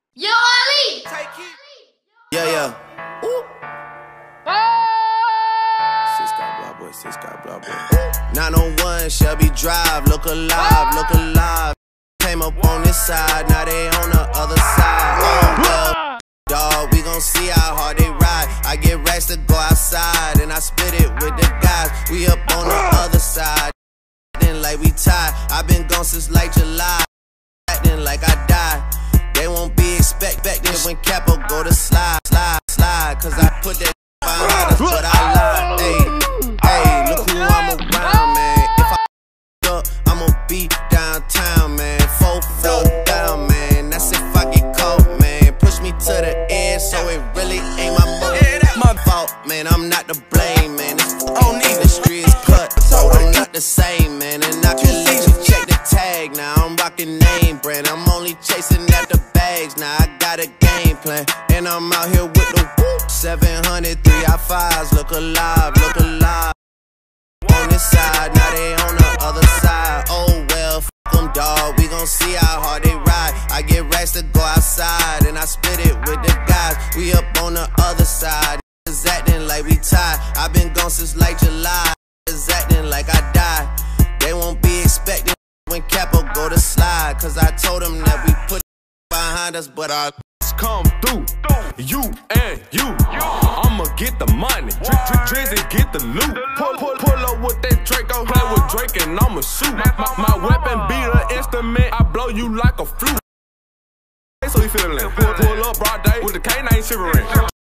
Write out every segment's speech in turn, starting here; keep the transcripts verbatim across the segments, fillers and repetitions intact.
Yo, Ali! Yeah, yeah. Ooh. Six got blah boy, six got blah boy. nine oh one Shelby Drive, look alive, look alive. Came up on this side, now they on the other side. Oh, well, dawg, we gon' see how hard they ride. I get racks to go outside, and I spit it with the guys. We up on the other side, acting like we tied. I been gone since like July, acting like I died. They won't be expecting when Capo go to slide, slide, slide. Cause I put that behind us, but I lied. Hey, hey, look who I'm around, man. If I up, I'ma be downtown, man. Four flow down, man. That's if I get caught, man. Push me to the end, so it really ain't my mother. My fault, man. I'm not to blame, man. This fucking industry is cut, so I'm not the same, man. And I can let you check the tag now. I'm rocking name brand. I'm only chasing after bags now. I got a game plan, and I'm out here with the seven hundred three I fives. Look alive, look alive. On this side, now they on the other side. Oh well, f them, dawg. We gon' see how hard they ride. I get racks to go outside, and I spit it with the guys. We up on the other side. Niggas acting like we tied. I been gone since like July. Niggas acting like I died. They won't be expecting when Capo go to slide. Cause I told them that we put behind us, but our come through, you and you. I'ma get the money, Drizzy get the loot. Pull, pull, pull up with that Draco, play with Drake and I'ma shoot. My, my weapon be the instrument, I blow you like a flute. So you feelin'? Pull, pull up broad day with the canine shivering.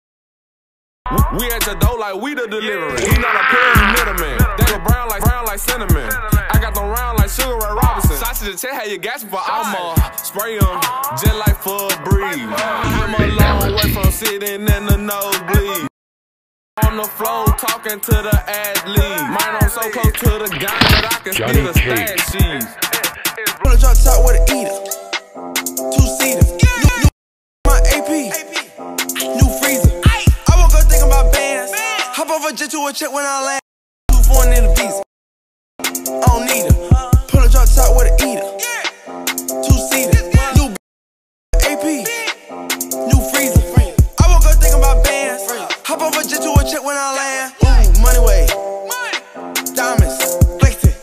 We at your door like we the delivery. He not a player, he middleman. They go brown like brown like cinnamon. I got them round like Sugar Ray Robinson. Sausage to check how you gasping for I'ma spray them just like for a breeze. I'm a long way from sitting in the nosebleed. On the floor talking to the athlete. Mine I'm so close to the guy that I can Johnny steal the stash cheese. Wanna drop top with an eater, two seater, new, new, my A P, new freezer. I woke up thinking about bands. Hop off a jet to a check when I land. Two foreign in a visa. I don't need her. Pull a drop top with an eater, two seater, new A P, new freezer. I woke up thinking about bands. Hop off a jet to a check when I land. Ooh, money way, diamonds, flexing.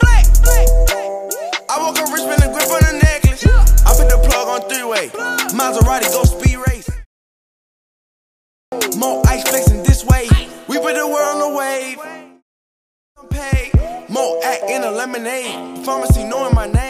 I woke up rich, spin a grip on a necklace. I put the plug on three-way. Maserati go speed race. More ice flexing this way. We put the world on the wave. I'm paid. More act in a lemonade. Pharmacy knowing my name.